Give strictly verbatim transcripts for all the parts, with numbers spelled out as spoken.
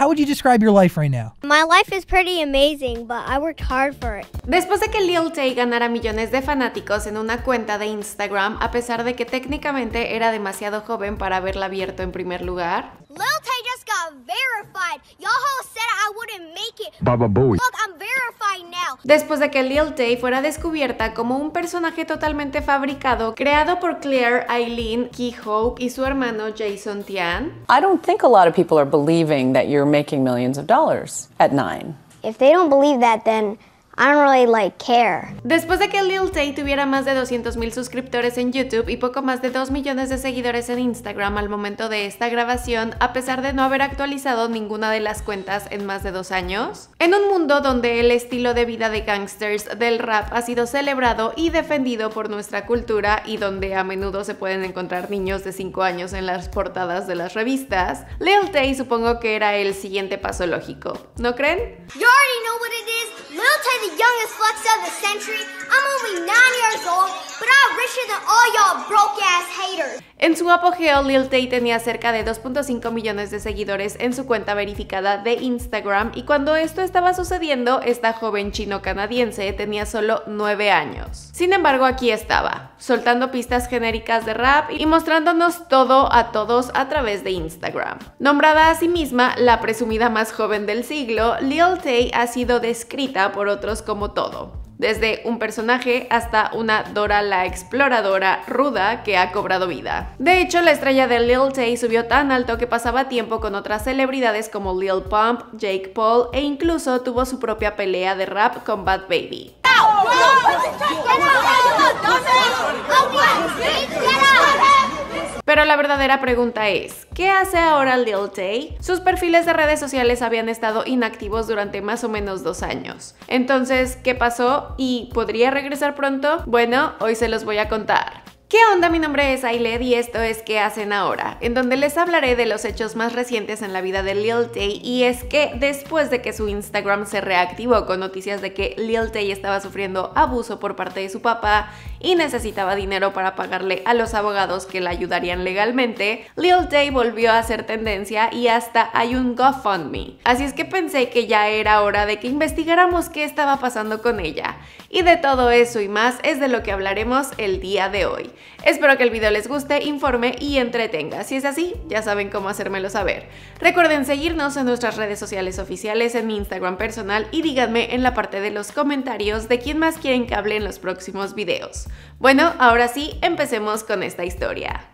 how would you describe your life right now? My life is pretty amazing, but I worked hard for it. Después de que Lil Tay ganara millones de fanáticos en una cuenta de Instagram, a pesar de que técnicamente era demasiado joven para haberla abierto en primer lugar, Lil Tay just got verified. Y'all hoes said I wouldn't make it. Baba Booey. Look, I'm verified now. Después de que Lil Tay fuera descubierta como un personaje totalmente fabricado, creado por Claire Eileen Keyhope y su hermano Jason Tian, I don't think a lot of people are believing that you're making millions of dollars at nine. If they don't believe that, then I don't really like care. Después de que Lil Tay tuviera más de doscientos mil suscriptores en YouTube y poco más de dos millones de seguidores en Instagram al momento de esta grabación, a pesar de no haber actualizado ninguna de las cuentas en más de dos años, en un mundo donde el estilo de vida de gangsters del rap ha sido celebrado y defendido por nuestra cultura y donde a menudo se pueden encontrar niños de cinco años en las portadas de las revistas, Lil Tay supongo que era el siguiente paso lógico, ¿no creen? You already know what it is. Lil Tay, the youngest flex of the century. I'm only nine years old, but I'm richer than all y'all broke-ass haters. En su apogeo, Lil Tay tenía cerca de dos punto cinco millones de seguidores en su cuenta verificada de Instagram y cuando esto estaba sucediendo, esta joven chino-canadiense tenía solo nueve años. Sin embargo, aquí estaba, soltando pistas genéricas de rap y mostrándonos todo a todos a través de Instagram. Nombrada a sí misma la presumida más joven del siglo, Lil Tay ha sido descrita por otros como todo. Desde un personaje hasta una Dora la exploradora ruda que ha cobrado vida. De hecho, la estrella de Lil Tay subió tan alto que pasaba tiempo con otras celebridades como Lil Pump, Jake Paul e incluso tuvo su propia pelea de rap con Bad Baby. Pero la verdadera pregunta es, ¿qué hace ahora Lil Tay? Sus perfiles de redes sociales habían estado inactivos durante más o menos dos años. Entonces, ¿qué pasó? ¿Y podría regresar pronto? Bueno, hoy se los voy a contar. ¿Qué onda? Mi nombre es Ailed y esto es ¿Qué hacen ahora?, en donde les hablaré de los hechos más recientes en la vida de Lil Tay, y es que después de que su Instagram se reactivó con noticias de que Lil Tay estaba sufriendo abuso por parte de su papá y necesitaba dinero para pagarle a los abogados que la ayudarían legalmente, Lil Tay volvió a hacer tendencia y hasta hay un GoFundMe. Así es que pensé que ya era hora de que investigáramos qué estaba pasando con ella. Y de todo eso y más es de lo que hablaremos el día de hoy. Espero que el video les guste, informe y entretenga. Si es así, ya saben cómo hacérmelo saber. Recuerden seguirnos en nuestras redes sociales oficiales, en mi Instagram personal, y díganme en la parte de los comentarios de quién más quieren que hable en los próximos videos. Bueno, ahora sí, empecemos con esta historia.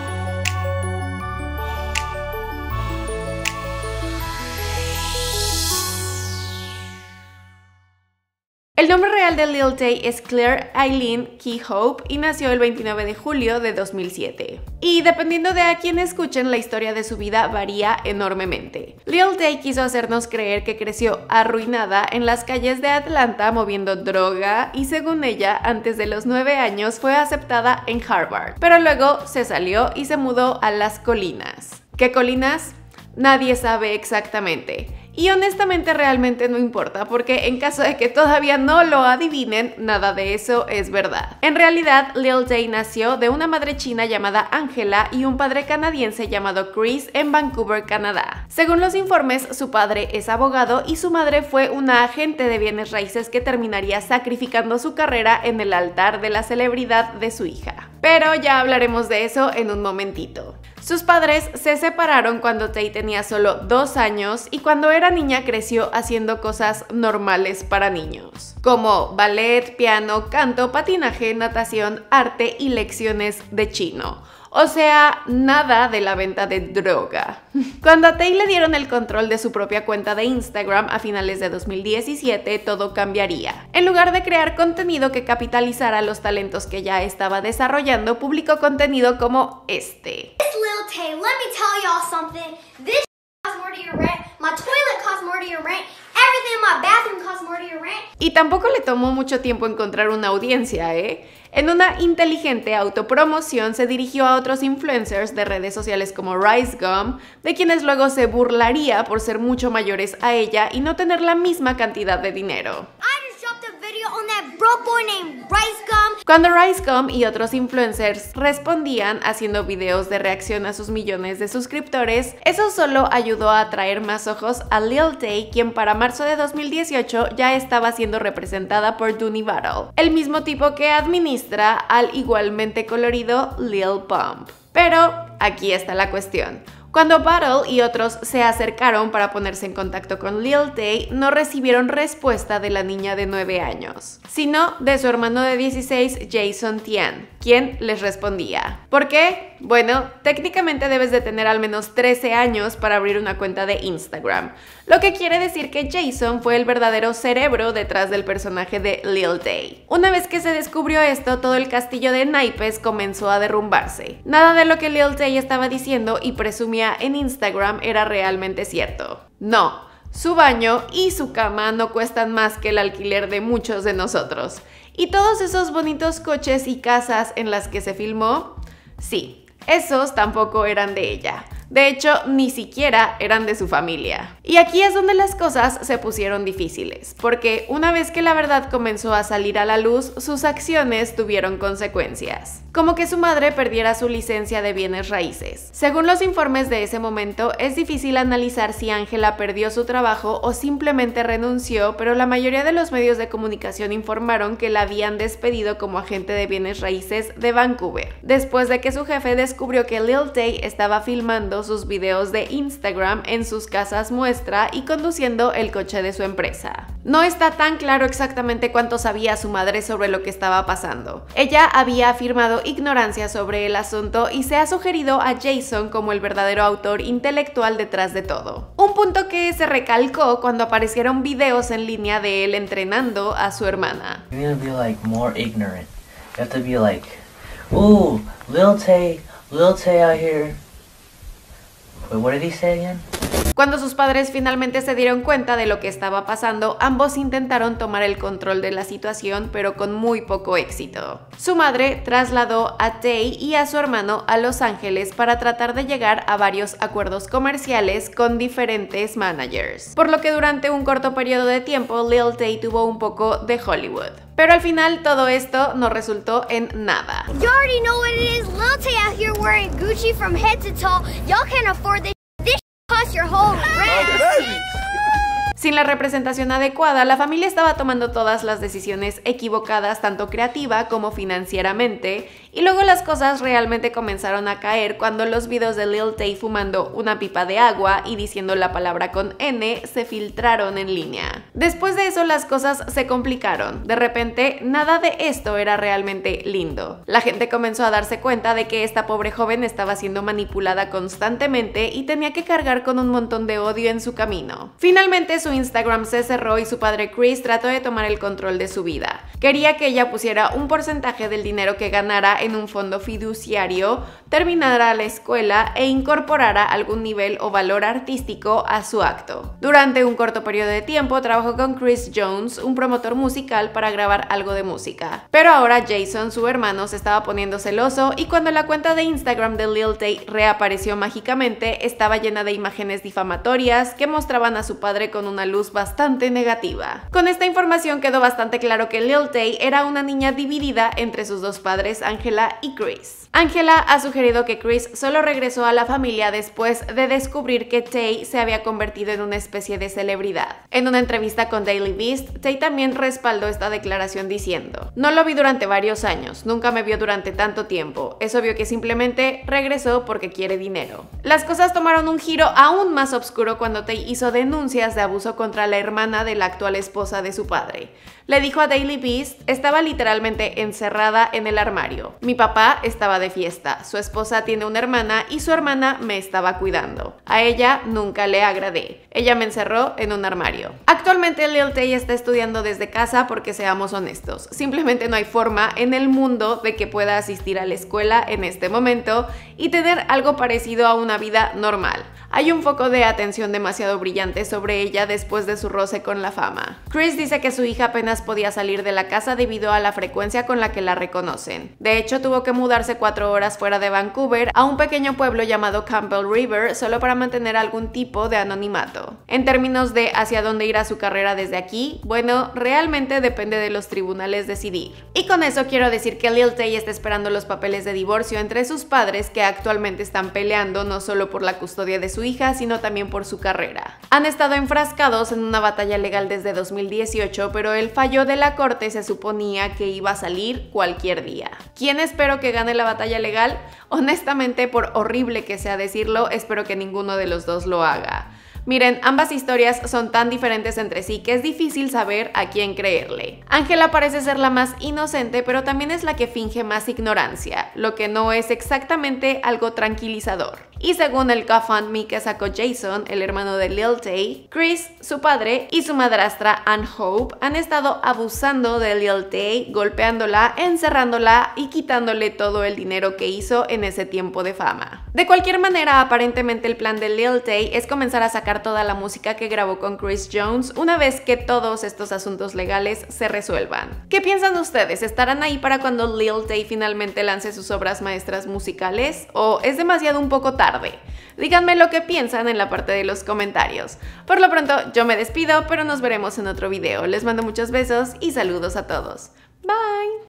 El nombre real de Lil Tay es Claire Eileen Keyhope y nació el veintinueve de julio de dos mil siete. Y dependiendo de a quién escuchen, la historia de su vida varía enormemente. Lil Tay quiso hacernos creer que creció arruinada en las calles de Atlanta moviendo droga y, según ella, antes de los nueve años fue aceptada en Harvard. Pero luego se salió y se mudó a las colinas. ¿Qué colinas? Nadie sabe exactamente. Y honestamente realmente no importa, porque en caso de que todavía no lo adivinen, nada de eso es verdad. En realidad, Lil Tay nació de una madre china llamada Angela y un padre canadiense llamado Chris en Vancouver, Canadá. Según los informes, su padre es abogado y su madre fue una agente de bienes raíces que terminaría sacrificando su carrera en el altar de la celebridad de su hija. Pero ya hablaremos de eso en un momentito. Sus padres se separaron cuando Tay tenía solo dos años y cuando era niña creció haciendo cosas normales para niños, como ballet, piano, canto, patinaje, natación, arte y lecciones de chino. O sea, nada de la venta de droga. Cuando a Tay le dieron el control de su propia cuenta de Instagram a finales de dos mil diecisiete, todo cambiaría. En lugar de crear contenido que capitalizara los talentos que ya estaba desarrollando, publicó contenido como este. Lil Tay, let me tell y'all something. This costs more to your rent. My toilet costs more to your rent. Everything in my bathroom costs more to your rent. Y tampoco le tomó mucho tiempo encontrar una audiencia, ¿eh? En una inteligente autopromoción se dirigió a otros influencers de redes sociales como Rice Gum, de quienes luego se burlaría por ser mucho mayores a ella y no tener la misma cantidad de dinero. I just dropped a video on that broke boy named Rice Gum. Cuando Rice Gum y otros influencers respondían haciendo videos de reacción a sus millones de suscriptores, eso solo ayudó a atraer más ojos a Lil Tay, quien para marzo de dos mil dieciocho ya estaba siendo representada por Dooney Battle, el mismo tipo que administra al igualmente colorido Lil Pump. Pero aquí está la cuestión. Cuando Battle y otros se acercaron para ponerse en contacto con Lil Tay, no recibieron respuesta de la niña de nueve años, sino de su hermano de dieciséis, Jason Tian, quien les respondía. ¿Por qué? Bueno, técnicamente debes de tener al menos trece años para abrir una cuenta de Instagram, lo que quiere decir que Jason fue el verdadero cerebro detrás del personaje de Lil Tay. Una vez que se descubrió esto, todo el castillo de naipes comenzó a derrumbarse. Nada de lo que Lil Tay estaba diciendo y presumía en Instagram era realmente cierto. No, su baño y su cama no cuestan más que el alquiler de muchos de nosotros. ¿Y todos esos bonitos coches y casas en las que se filmó? Sí, esos tampoco eran de ella. De hecho, ni siquiera eran de su familia. Y aquí es donde las cosas se pusieron difíciles, porque una vez que la verdad comenzó a salir a la luz, sus acciones tuvieron consecuencias. Como que su madre perdiera su licencia de bienes raíces. Según los informes de ese momento, es difícil analizar si Angela perdió su trabajo o simplemente renunció, pero la mayoría de los medios de comunicación informaron que la habían despedido como agente de bienes raíces de Vancouver, después de que su jefe descubrió que Lil Tay estaba filmando sus videos de Instagram en sus casas muestra y conduciendo el coche de su empresa. No está tan claro exactamente cuánto sabía su madre sobre lo que estaba pasando. Ella había afirmado ignorancia sobre el asunto y se ha sugerido a Jason como el verdadero autor intelectual detrás de todo. Un punto que se recalcó cuando aparecieron videos en línea de él entrenando a su hermana. You need to be like more ignorant. You have to be like, ooh, Lil Tay, Lil Tay out here. Wait, what did he say again? Cuando sus padres finalmente se dieron cuenta de lo que estaba pasando, ambos intentaron tomar el control de la situación, pero con muy poco éxito. Su madre trasladó a Tay y a su hermano a Los Ángeles para tratar de llegar a varios acuerdos comerciales con diferentes managers, por lo que durante un corto periodo de tiempo Lil Tay tuvo un poco de Hollywood. Pero al final todo esto no resultó en nada. You already know what it is. Lil Tay out here wearing Gucci from head to toe. Y'all can't afford this. This costs your whole rent. Sin la representación adecuada, la familia estaba tomando todas las decisiones equivocadas, tanto creativa como financieramente, y luego las cosas realmente comenzaron a caer cuando los videos de Lil Tay fumando una pipa de agua y diciendo la palabra con N se filtraron en línea. Después de eso las cosas se complicaron. De repente, nada de esto era realmente lindo. La gente comenzó a darse cuenta de que esta pobre joven estaba siendo manipulada constantemente y tenía que cargar con un montón de odio en su camino. Finalmente, su Instagram se cerró y su padre Chris trató de tomar el control de su vida. Quería que ella pusiera un porcentaje del dinero que ganara en un fondo fiduciario, terminara la escuela e incorporara algún nivel o valor artístico a su acto. Durante un corto periodo de tiempo trabajó con Chris Jones, un promotor musical, para grabar algo de música. Pero ahora Jason, su hermano, se estaba poniendo celoso y cuando la cuenta de Instagram de Lil Tay reapareció mágicamente, estaba llena de imágenes difamatorias que mostraban a su padre con una luz bastante negativa. Con esta información quedó bastante claro que Lil Tay era una niña dividida entre sus dos padres, Angela y Chris. Angela ha sugerido que Chris solo regresó a la familia después de descubrir que Tay se había convertido en una especie de celebridad. En una entrevista con Daily Beast, Tay también respaldó esta declaración diciendo: "No lo vi durante varios años, nunca me vio durante tanto tiempo, es obvio que simplemente regresó porque quiere dinero". Las cosas tomaron un giro aún más oscuro cuando Tay hizo denuncias de abuso contra la hermana de la actual esposa de su padre. Le dijo a Daily Beast: "Estaba literalmente encerrada en el armario. Mi papá estaba de fiesta, su esposa tiene una hermana y su hermana me estaba cuidando. A ella nunca le agradé. Ella me encerró en un armario". Actualmente Lil Tay está estudiando desde casa porque, seamos honestos, simplemente no hay forma en el mundo de que pueda asistir a la escuela en este momento y tener algo parecido a una vida normal. hay un foco de atención demasiado brillante sobre ella después de su roce con la fama. Chris dice que su hija apenas podía salir de la casa debido a la frecuencia con la que la reconocen. De hecho, tuvo que mudarse cuatro horas fuera de Vancouver a un pequeño pueblo llamado Campbell River solo para mantener algún tipo de anonimato. En términos de hacia dónde irá su carrera desde aquí, bueno, realmente depende de los tribunales decidir. Y con eso quiero decir que Lil Tay está esperando los papeles de divorcio entre sus padres, que actualmente están peleando no solo por la custodia de su hija, sino también por su carrera. Han estado enfrascados en una batalla legal desde dos mil dieciocho, pero el fallo de la corte se suponía que iba a salir cualquier día. ¿Quién espero que gane la batalla legal? Honestamente, por horrible que sea decirlo, espero que ninguno de los dos lo haga. Miren, ambas historias son tan diferentes entre sí que es difícil saber a quién creerle. Angela parece ser la más inocente, pero también es la que finge más ignorancia, lo que no es exactamente algo tranquilizador. Y según el GoFundMe que sacó Jason, el hermano de Lil Tay, Chris, su padre, y su madrastra Ann Hope han estado abusando de Lil Tay, golpeándola, encerrándola y quitándole todo el dinero que hizo en ese tiempo de fama. De cualquier manera, aparentemente el plan de Lil Tay es comenzar a sacar toda la música que grabó con Chris Jones una vez que todos estos asuntos legales se resuelvan. ¿Qué piensan ustedes? ¿Estarán ahí para cuando Lil Tay finalmente lance sus obras maestras musicales? ¿O es demasiado un poco tarde? Díganme lo que piensan en la parte de los comentarios. Por lo pronto, yo me despido, pero nos veremos en otro video. Les mando muchos besos y saludos a todos. Bye.